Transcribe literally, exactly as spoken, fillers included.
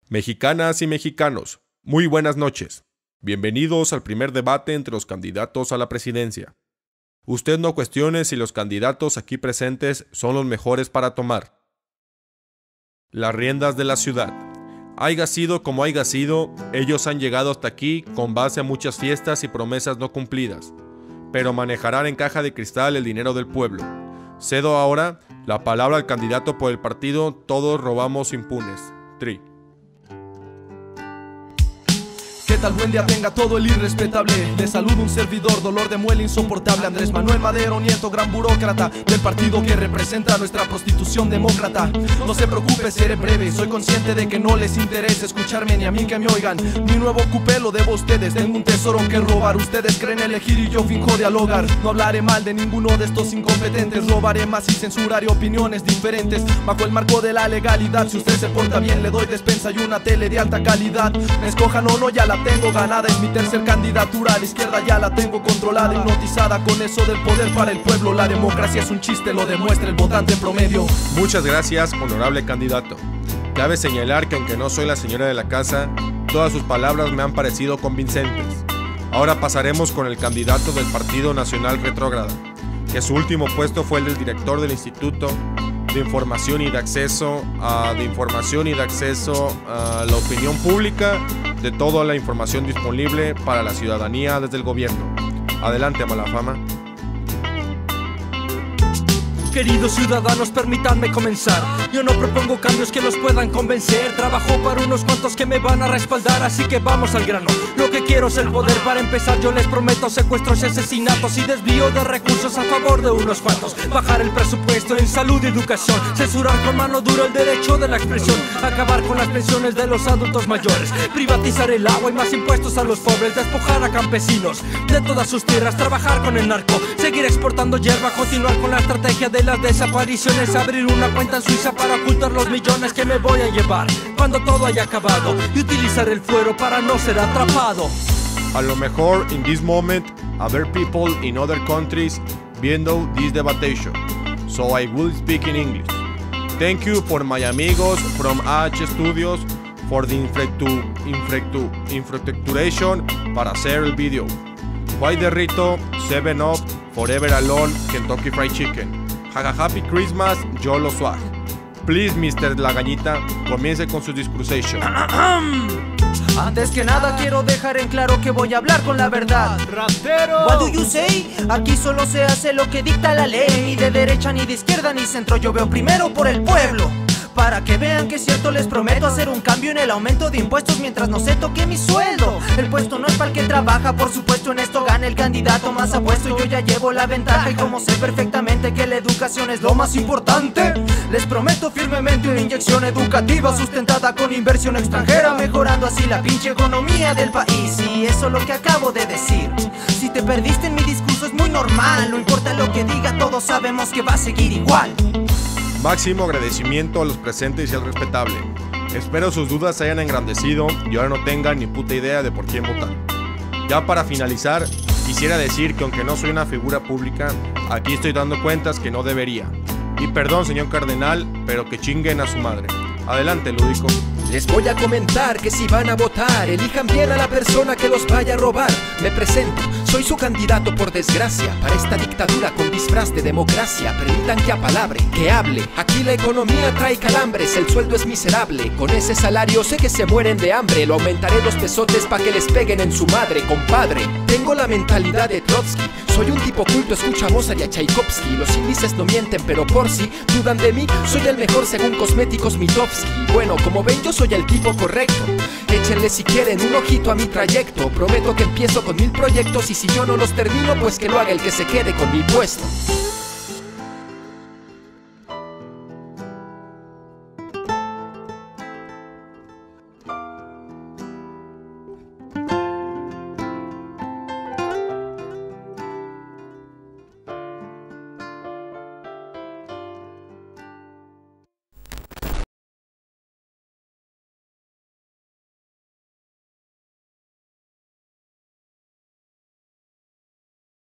Mexicanas y mexicanos, muy buenas noches. Bienvenidos al primer debate entre los candidatos a la presidencia. Usted no cuestione si los candidatos aquí presentes son los mejores para tomar las riendas de la ciudad. Haiga sido como haiga sido, ellos han llegado hasta aquí con base a muchas fiestas y promesas no cumplidas, pero manejarán en caja de cristal el dinero del pueblo. Cedo ahora la palabra al candidato por el partido Todos Robamos Impunes, T R I. ¿Qué tal? Buen día tenga todo el irrespetable. Le saludo un servidor, dolor de muela insoportable. Andrés Manuel Madero Nieto, gran burócrata del partido que representa nuestra prostitución demócrata. No se preocupe, seré breve. Soy consciente de que no les interesa escucharme ni a mí que me oigan. Mi nuevo cupé lo debo a ustedes. Tengo un tesoro que robar. Ustedes creen elegir y yo finjo dialogar. No hablaré mal de ninguno de estos incompetentes. Robaré más y censuraré opiniones diferentes bajo el marco de la legalidad. Si usted se porta bien, le doy despensa y una tele de alta calidad. Me escojan o no, ya la tengo ganada, es mi tercer candidatura. A la izquierda ya la tengo controlada, hipnotizada con eso del poder para el pueblo. La democracia es un chiste, lo demuestra el votante promedio. Muchas gracias, honorable candidato. Cabe señalar que aunque no soy la señora de la casa, todas sus palabras me han parecido convincentes. Ahora pasaremos con el candidato del Partido Nacional Retrógrada, que su último puesto fue el del director del Instituto de Información y de Acceso a, de Información y de Acceso a la Opinión Pública de toda la información disponible para la ciudadanía desde el gobierno. Adelante, Malafama. Queridos ciudadanos, permítanme comenzar. Yo no propongo cambios que los puedan convencer. Trabajo para unos cuantos que me van a respaldar, así que vamos al grano. Lo que quiero es el poder. Para empezar yo les prometo secuestros y asesinatos y desvío de recursos a favor de unos cuantos. Bajar el presupuesto en salud y educación. Censurar con mano dura el derecho de la expresión. Acabar con las pensiones de los adultos mayores. Privatizar el agua y más impuestos a los pobres. Despojar a campesinos de todas sus tierras. Trabajar con el narco. Seguir exportando hierba. Continuar con la estrategia de las desapariciones, abrir una cuenta en Suiza para ocultar los millones que me voy a llevar cuando todo haya acabado y utilizar el fuero para no ser atrapado. A lo mejor in this moment other people in other countries viendo this debatation, so I will speak in English. Thank you for my amigos from A H Studios for the infractu, infractu, infrastructuration para hacer el video. White Derrito, seven up, Forever Alone, Kentucky Fried Chicken. Haga Happy Christmas, Yolo Swag. Please, mister Lagañita, comience con su discursation. Antes que nada quiero dejar en claro que voy a hablar con la verdad. ¡Ratero! What do you say? Aquí solo se hace lo que dicta la ley. Ni de derecha, ni de izquierda, ni centro. Yo veo primero por el pueblo. Para que vean que es cierto, les prometo hacer un cambio en el aumento de impuestos mientras no se toque mi sueldo. El puesto no es para el que trabaja, por supuesto en esto gana el candidato más apuesto. Yo ya llevo la ventaja y como sé perfectamente que la educación es lo más importante, les prometo firmemente una inyección educativa sustentada con inversión extranjera, mejorando así la pinche economía del país. Y eso es lo que acabo de decir. Si te perdiste en mi discurso es muy normal, no importa lo que diga, todos sabemos que va a seguir igual. Máximo agradecimiento a los presentes y al respetable. Espero sus dudas se hayan engrandecido y ahora no tengan ni puta idea de por quién votar. Ya para finalizar, quisiera decir que aunque no soy una figura pública, aquí estoy dando cuentas que no debería. Y perdón, señor cardenal, pero que chinguen a su madre. Adelante, Lúdico. Les voy a comentar que si van a votar, elijan bien a la persona que los vaya a robar. Me presento, soy su candidato por desgracia para esta dictadura con disfraz de democracia. Permitan que apalabre, que hable. Aquí la economía trae calambres, el sueldo es miserable. Con ese salario sé que se mueren de hambre. Lo aumentaré los pesotes pa' que les peguen en su madre, compadre. Tengo la mentalidad de Trotsky. Soy un tipo culto, escucha a Mozart y a Tchaikovsky. Los índices no mienten, pero por si dudan de mí, soy el mejor según Cosméticos Mitofsky. Bueno, como ven, yo soy el tipo correcto. Échenle si quieren un ojito a mi trayecto. Prometo que empiezo con mil proyectos y si yo no los termino, pues que lo haga el que se quede con mi puesto.